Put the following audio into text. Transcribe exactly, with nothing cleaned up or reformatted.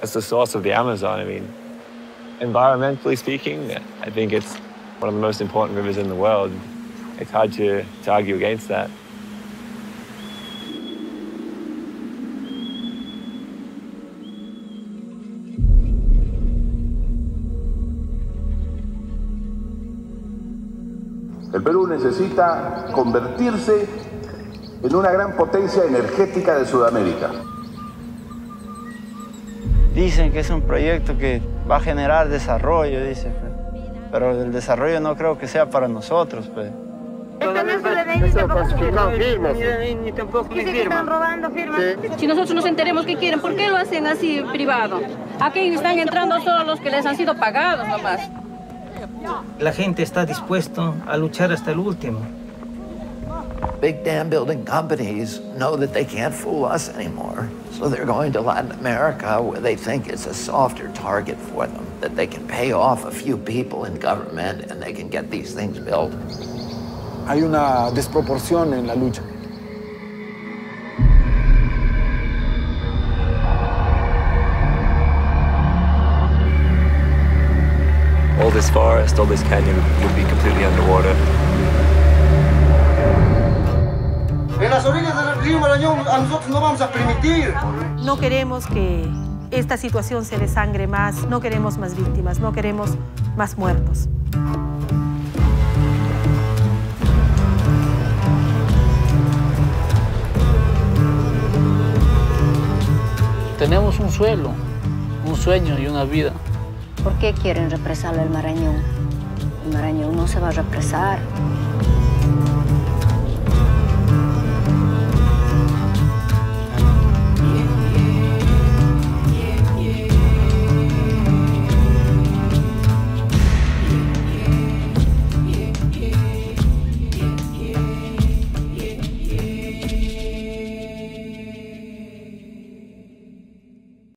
It's the source of the Amazon. I mean, environmentally speaking, I think it's one of the most important rivers in the world. It's hard to, to argue against that. El Perú necesita convertirse en una gran potencia energética de Sudamérica. Dicen que es un proyecto que va a generar desarrollo, dice, pero el desarrollo no creo que sea para nosotros, pues. Esto no es de ley, ni tampoco firmas. Ni tampoco firmas. Están robando firmas. Si nosotros nos enteremos qué quieren, ¿por qué lo hacen así privado? Aquí están entrando solo los que les han sido pagados nomás. La gente está dispuesta a luchar hasta el último. Big dam building companies know that they can't fool us anymore. So they're going to Latin America where they think it's a softer target for them, that they can pay off a few people in government and they can get these things built. Hay una desproporción en la lucha. All this forest, all this canyon would be completely underwater. En las orillas del río Marañón a nosotros no vamos a permitir. No queremos que esta situación se desangre más, no queremos más víctimas, no queremos más muertos. Tenemos un suelo, un sueño y una vida. ¿Por qué quieren represar el Marañón? El Marañón no se va a represar.